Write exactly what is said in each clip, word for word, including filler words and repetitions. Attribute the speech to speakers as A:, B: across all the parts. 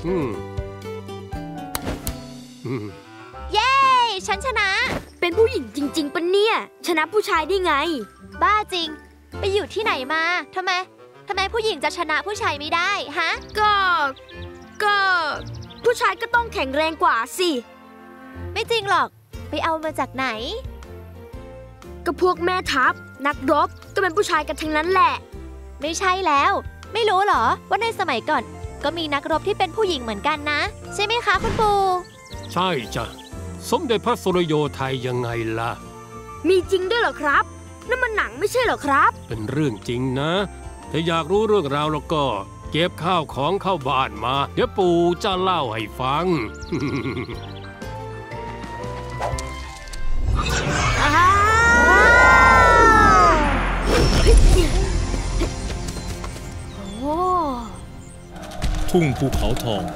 A: เย้ฉันชนะ
B: เป็นผู้หญิงจริงๆปะเนี่ยชนะผู้ชายได้ไง
A: บ้าจริงไปอยู่ที่ไหนมาทำไมทำไมผู้หญิงจะชนะผู้ชายไม่ได้ฮะ
B: ก็ก็ผู้ชายก็ต้องแข็งแรงกว่าสิ
A: ไม่จริงหรอกไปเอามาจากไหน
B: ก็พวกแม่ทัพนักรบก็เป็นผู้ชายกันทั้งนั้นแหละ
A: ไม่ใช่แล้วไม่รู้หรอว่าในสมัยก่อนก็มีนักรบที่เป็นผู้หญิงเหมือนกันนะใช่ไหมคะคุณปู่
C: ใช่จ้ะสมเด็จพระสุริโยไทยยังไงล่ะ
B: มีจริงด้วยเหรอครับนั่นมันหนังไม่ใช่เหรอครับ
C: เป็นเรื่องจริงนะถ้าอยากรู้เรื่องราวแล้วก็เก็บข้าวของเข้าบ้านมาเดี๋ยวปู่จะเล่าให้ฟัง
D: ทุ่งภูเขาทอง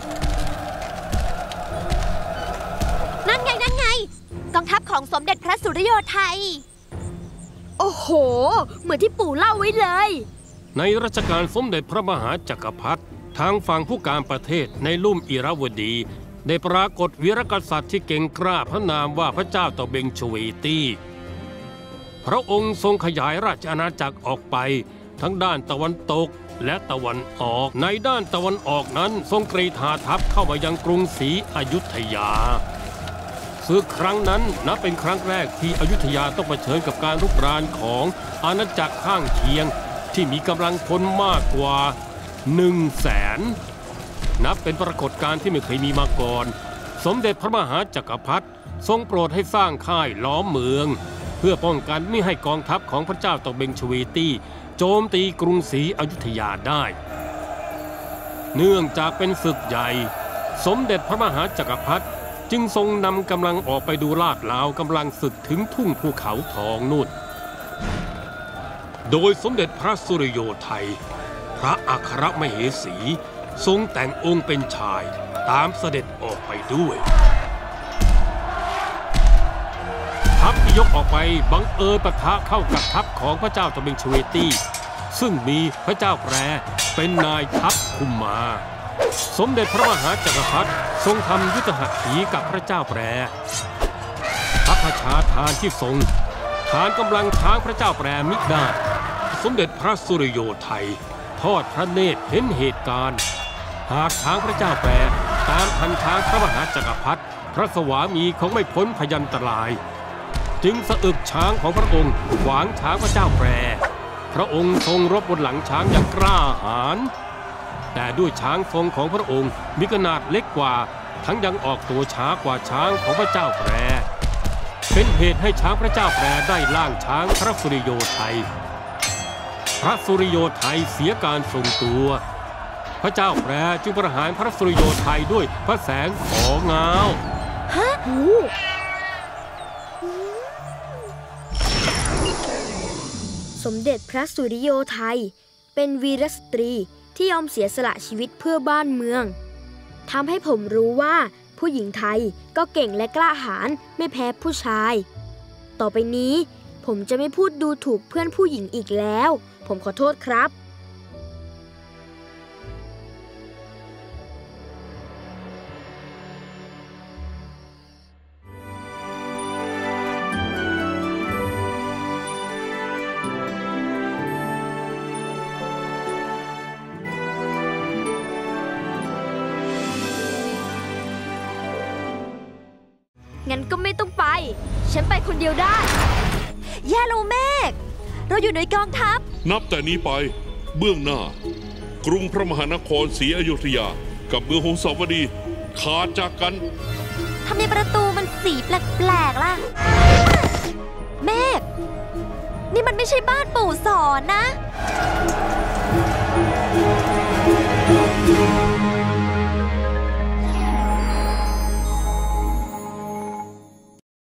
A: นั่นไงนั่นไงกองทัพของสมเด็จพระสุริโยไทย
B: โอ้โหเหมือนที่ปู่เล่าไว้เลย
C: ในรัชกาลสมเด็จพระมหาจักรพรรดิทางฝั่งผู้การประเทศในลุ่มอิระวดีได้ปรากฏวีรกษัตริย์ที่เก่งกล้าพระนามว่าพระเจ้าตะเบงชเวตีพระองค์ทรงขยายราชอาณาจักรออกไปทั้งด้านตะวันตกและตะวันออกในด้านตะวันออกนั้นทรงกรีธาทัพเข้ามายังกรุงศรีอยุธยาศึกครั้งนั้นนับเป็นครั้งแรกที่อยุธยาต้องเผชิญกับการรุกรานของอาณาจักรข้างเคียงที่มีกำลังพลมากกว่าหนึ่งแสนนับเป็นปรากฏการณ์ที่ไม่เคยมีมาก่อนสมเด็จพระมหาจักรพรรดิทรงโปรดให้สร้างค่ายล้อมเมืองเพื่อป้องกันไม่ให้กองทัพของพระเจ้าตะเบงชเวตีโจมตีกรุงศรีอยุธยาได้เนื่องจากเป็นศึกใหญ่สมเด็จพระมหาจักรพรรดิจึงทรงนำกำลังออกไปดูลาดลาวกำลังศึกถึงทุ่งภูเขาทองนู่นโดยสมเด็จพระสุริโยไทยพระอัครมเหสีทรงแต่งองค์เป็นชายตามเสด็จออกไปด้วยทัพที่ยกออกไปบังเอิญปะทะเข้ากับทัพของพระเจ้าตะเบงชเวตีซึ่งมีพระเจ้าแปรเป็นนายทัพคุมมาสมเด็จพระมหาจักรพรรดิทรงทำยุทธหัตถีกับพระเจ้าแปรพระราชาทานที่ทรงฐานกำลังช้างพระเจ้าแปรมิได้สมเด็จพระสุริโยไทยทอดพระเนตรเห็นเหตุการณ์หากช้างพระเจ้าแปรตามทันช้างพระมหาจักรพรรดิพระสวามีคงไม่พ้นพยันตรายจึงสะอึกช้างของพระองค์ขวางช้างพระเจ้าแปรพระองค์ทรงรบบนหลังช้างอย่างกล้าหาญแต่ด้วยช้างทรงของพระองค์มีขนาดเล็กกว่าทั้งยังออกตัวช้ากว่าช้างของพระเจ้าแปรเป็นเหตุให้ช้างพระเจ้าแปรได้ล่างช้างพระสุริโยไทยพระสุริโยไทยเสียการทรงตัวพระเจ้าแปรจึงประหารพระสุริโยไทยด้วยพระแสงของเงา
B: ฮะสมเด็จพระสุริโยไทยเป็นวีรสตรีที่ยอมเสียสละชีวิตเพื่อบ้านเมืองทำให้ผมรู้ว่าผู้หญิงไทยก็เก่งและกล้าหาญไม่แพ้ผู้ชายต่อไปนี้ผมจะไม่พูดดูถูกเพื่อนผู้หญิงอีกแล้วผมขอโทษครับงั้นก็ไม่ต้องไปฉันไปคนเดียวได้
A: แย่แล้วเมฆเราอยู่ในกองทัพ
E: นับแต่นี้ไปเบื้องหน้ากรุงพระมหานครศรีอยุธยากับเมืองหงสาวดีขาดจากกัน
A: ทำไมประตูมันสีแปลกๆล่ะเมฆนี่มันไม่ใช่บ้านปู่สอนนะ